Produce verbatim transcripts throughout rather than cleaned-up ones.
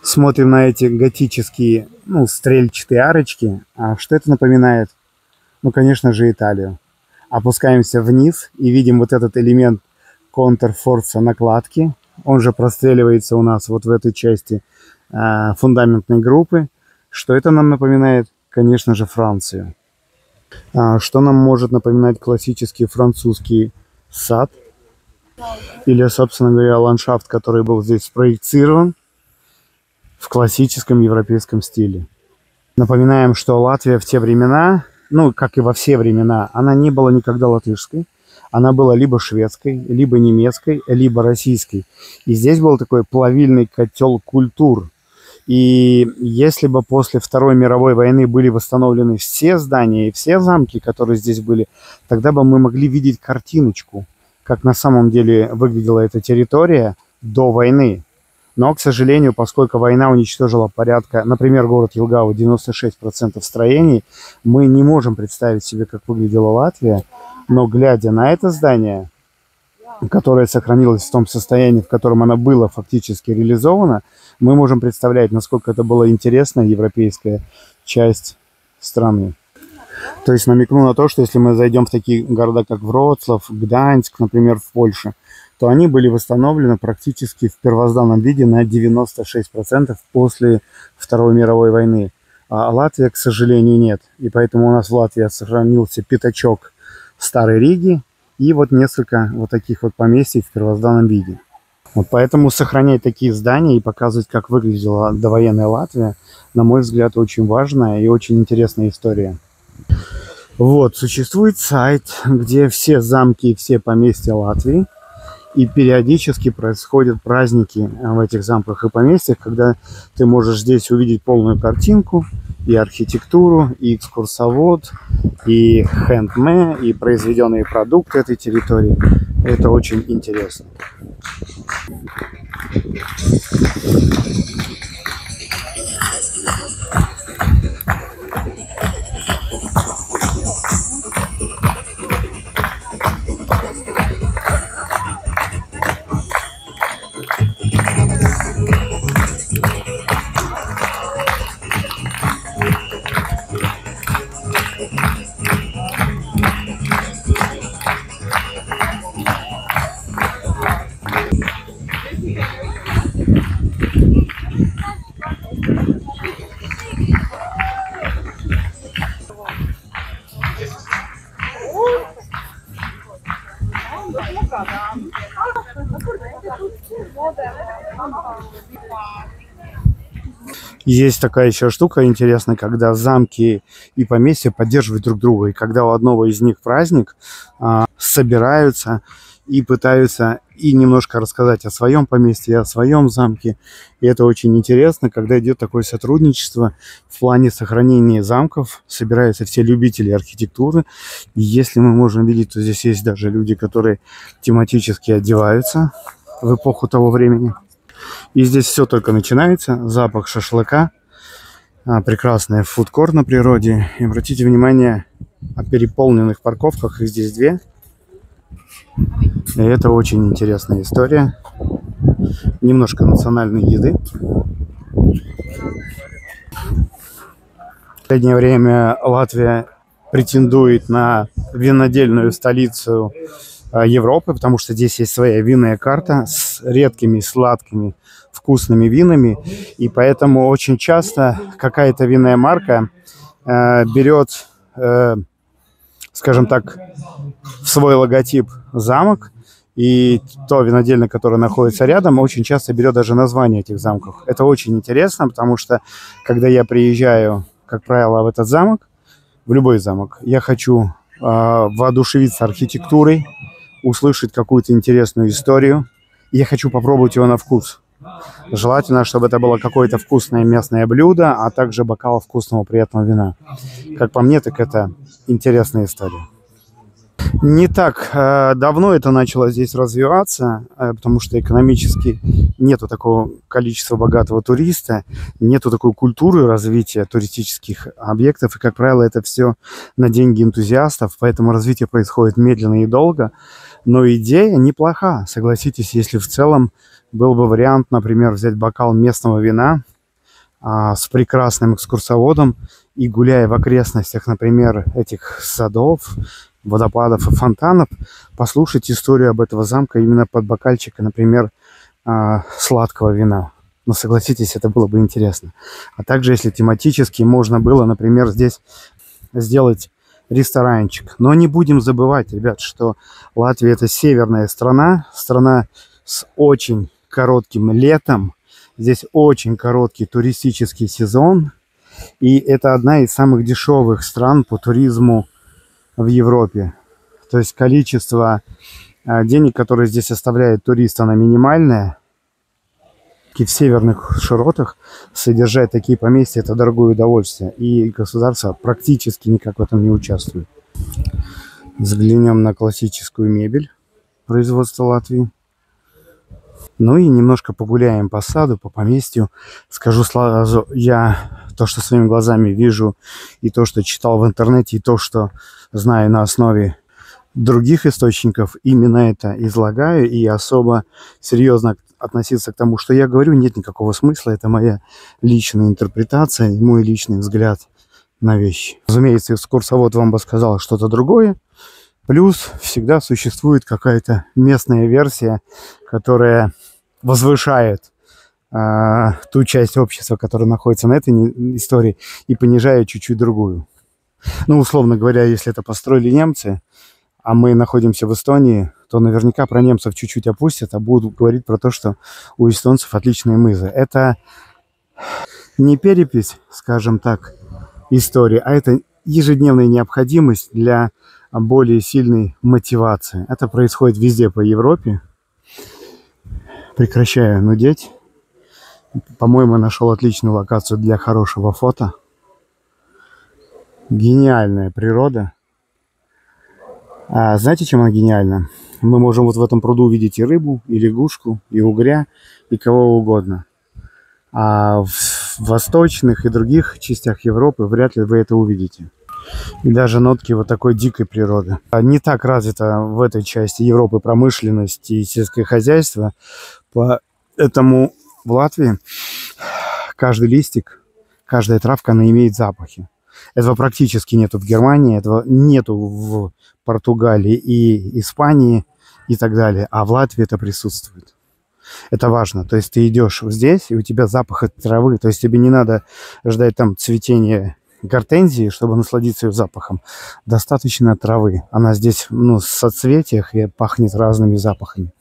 Смотрим на эти готические, ну, стрельчатые арочки. А что это напоминает? Ну, конечно же, Италию. Опускаемся вниз и видим вот этот элемент контрфорса накладки. Он же простреливается у нас вот в этой части э, фундаментной группы. Что это нам напоминает? Конечно же, Францию. А что нам может напоминать классический французский сад? Или, собственно говоря, ландшафт, который был здесь спроектирован в классическом европейском стиле. Напоминаем, что Латвия в те времена, ну, как и во все времена, она не была никогда латышской. Она была либо шведской, либо немецкой, либо российской. И здесь был такой плавильный котел культур. И если бы после Второй мировой войны были восстановлены все здания и все замки, которые здесь были, тогда бы мы могли видеть картиночку, как на самом деле выглядела эта территория до войны. Но, к сожалению, поскольку война уничтожила порядка, например, город Елгава, девяносто шесть процентов строений, мы не можем представить себе, как выглядела Латвия. Но, глядя на это здание, которое сохранилось в том состоянии, в котором оно было фактически реализовано, мы можем представлять, насколько это была интересная европейская часть страны. То есть намекну на то, что если мы зайдем в такие города, как Вроцлав, Гданьск, например, в Польше, то они были восстановлены практически в первозданном виде на девяносто шесть процентов после Второй мировой войны. А Латвия, к сожалению, нет. И поэтому у нас в Латвии сохранился пятачок Старой Риги и вот несколько вот таких вот поместий в первозданном виде. Вот поэтому сохранять такие здания и показывать, как выглядела довоенная Латвия, на мой взгляд, очень важная и очень интересная история. Вот, существует сайт, где все замки и все поместья Латвии. И периодически происходят праздники в этих замках и поместьях, когда ты можешь здесь увидеть полную картинку, и архитектуру, и экскурсовод, и хендме, и произведенные продукты этой территории. Это очень интересно. Есть такая еще штука интересная, когда замки и поместья поддерживают друг друга. И когда у одного из них праздник, а, собираются и пытаются и немножко рассказать о своем поместье, о своем замке. И это очень интересно, когда идет такое сотрудничество в плане сохранения замков. Собираются все любители архитектуры. И если мы можем видеть, то здесь есть даже люди, которые тематически одеваются в эпоху того времени. И здесь все только начинается. Запах шашлыка, прекрасный фудкорт на природе. И обратите внимание о переполненных парковках. Их здесь две. И это очень интересная история. Немножко национальной еды. В последнее время Латвия претендует на винодельную столицу Европы, потому что здесь есть своя винная карта с редкими, сладкими, вкусными винами. И поэтому очень часто какая-то винная марка э, берет, э, скажем так, в свой логотип замок. И то винодельное, которое находится рядом, очень часто берет даже название этих замков. Это очень интересно, потому что, когда я приезжаю, как правило, в этот замок, в любой замок, я хочу э, воодушевиться архитектурой, услышать какую-то интересную историю. И я хочу попробовать его на вкус. Желательно, чтобы это было какое-то вкусное местное блюдо, а также бокал вкусного приятного вина. Как по мне, так это интересная история. Не так э, давно это начало здесь развиваться, э, потому что экономически нету такого количества богатого туриста, нету такой культуры развития туристических объектов, и, как правило, это все на деньги энтузиастов, поэтому развитие происходит медленно и долго. Но идея неплоха, согласитесь, если в целом был бы вариант, например, взять бокал местного вина а, с прекрасным экскурсоводом и гуляя в окрестностях, например, этих садов, водопадов и фонтанов, послушать историю об этого замка именно под бокальчика, например, а, сладкого вина. Но согласитесь, это было бы интересно. А также, если тематически, можно было, например, здесь сделать ресторанчик. Но не будем забывать, ребят, что Латвия — это северная страна, страна с очень коротким летом. Здесь очень короткий туристический сезон. И это одна из самых дешевых стран по туризму в Европе. То есть количество денег, которые здесь оставляет турист, оно минимальное. И в северных широтах содержать такие поместья — это дорогое удовольствие. И государство практически никак в этом не участвует. Взглянем на классическую мебель производства Латвии. Ну и немножко погуляем по саду, по поместью. Скажу сразу, я то, что своими глазами вижу, и то, что читал в интернете, и то, что знаю на основе других источников, именно это излагаю. И особо серьезно относиться к тому, что я говорю, нет никакого смысла. Это моя личная интерпретация и мой личный взгляд на вещи. Разумеется, экскурсовод вам бы сказал что-то другое. Плюс всегда существует какая-то местная версия, которая возвышает э, ту часть общества, которая находится на этой истории, и понижает чуть-чуть другую. Ну, условно говоря, если это построили немцы, а мы находимся в Эстонии, то наверняка про немцев чуть-чуть опустят, а будут говорить про то, что у эстонцев отличные мызы. Это не перепись, скажем так, истории, а это ежедневная необходимость для более сильной мотивации. Это происходит везде по Европе. Прекращаю нудеть. По-моему, нашел отличную локацию для хорошего фото. Гениальная природа. А знаете, чем она гениальна? Мы можем вот в этом пруду увидеть и рыбу, и лягушку, и угря, и кого угодно. А в восточных и других частях Европы вряд ли вы это увидите. И даже нотки вот такой дикой природы. Не так развита в этой части Европы промышленность и сельское хозяйство. Поэтому в Латвии каждый листик, каждая травка, она имеет запахи. Этого практически нету в Германии, этого нету в Португалии и Испании и так далее. А в Латвии это присутствует. Это важно. То есть ты идешь здесь, и у тебя запах от травы. То есть тебе не надо ждать там цветения гортензии, чтобы насладиться ее запахом. Достаточно травы. Она здесь, ну, в соцветиях и пахнет разными запахами.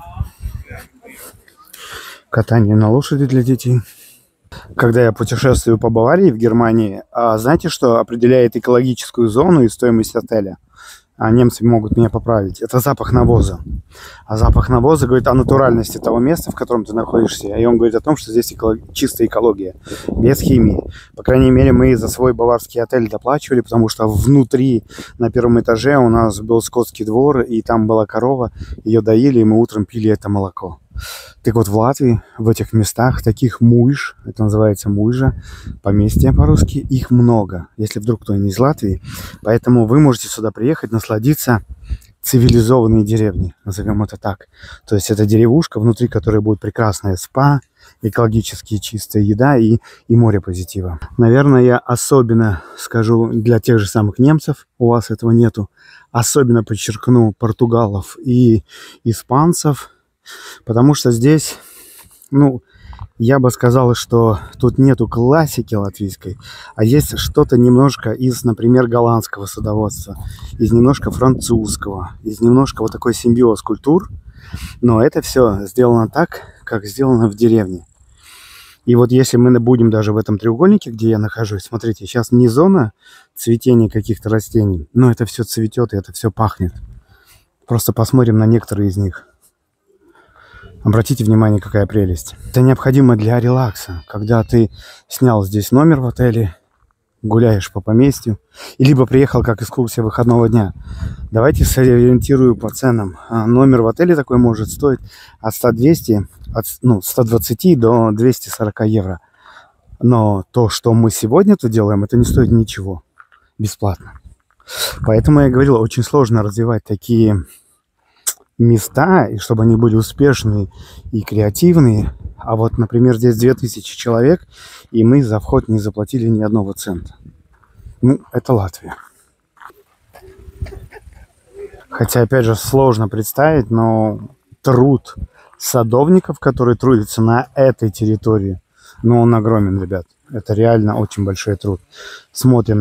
Катание на лошади для детей. Когда я путешествую по Баварии, в Германии, а знаете, что определяет экологическую зону и стоимость отеля? А немцы могут меня поправить. Это запах навоза. А запах навоза говорит о натуральности того места, в котором ты находишься. И он говорит о том, что здесь эколог... чистая экология, без химии. По крайней мере, мы за свой баварский отель доплачивали, потому что внутри, на первом этаже, у нас был скотский двор, и там была корова. Ее доили, и мы утром пили это молоко. Так вот, в Латвии, в этих местах, таких муйж, это называется муйжа, поместья по-русски, их много, если вдруг кто не из Латвии. Поэтому вы можете сюда приехать, насладиться цивилизованной деревней, назовем это так. То есть это деревушка, внутри которой будет прекрасная спа, экологически чистая еда и, и море позитива. Наверное, я особенно скажу для тех же самых немцев, у вас этого нету, особенно подчеркну португалов и испанцев, потому что здесь, ну, я бы сказал, что тут нету классики латвийской, а есть что-то немножко из, например, голландского садоводства, из немножко французского, из немножко вот такой симбиоз культур. Но это все сделано так, как сделано в деревне. И вот если мы будем даже в этом треугольнике, где я нахожусь, смотрите, сейчас не зона цветения каких-то растений, но это все цветет и это все пахнет. Просто посмотрим на некоторые из них. Обратите внимание, какая прелесть. Это необходимо для релакса, когда ты снял здесь номер в отеле, гуляешь по поместью, и либо приехал как экскурсия выходного дня. Давайте сориентирую по ценам. Номер в отеле такой может стоить от ста двадцати, от, ну, ста двадцати до двухсот сорока евро. Но то, что мы сегодня тут делаем, это не стоит ничего. Бесплатно. Поэтому я говорил, очень сложно развивать такие места, и чтобы они были успешные и креативные, А вот, например, здесь две тысячи человек, и мы за вход не заплатили ни одного цента. Ну, это Латвия. Хотя, опять же, сложно представить, но труд садовников, которые трудятся на этой территории, ну, он огромен, ребят. Это реально очень большой труд. Смотрим,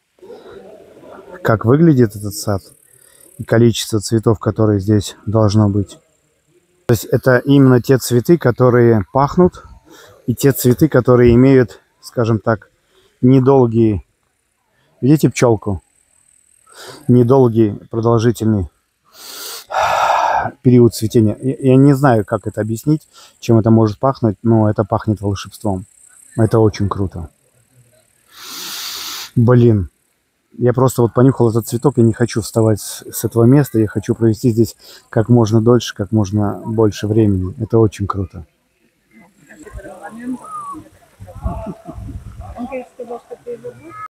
как выглядит этот сад и количество цветов, которые здесь должно быть. То есть это именно те цветы, которые пахнут, и те цветы, которые имеют, скажем так, недолгий, видите пчелку? Недолгий, продолжительный период цветения. Я не знаю, как это объяснить, чем это может пахнуть, но это пахнет волшебством. Это очень круто. Блин. Я просто вот понюхал этот цветок, и не хочу вставать с, с этого места. Я хочу провести здесь как можно дольше, как можно больше времени. Это очень круто.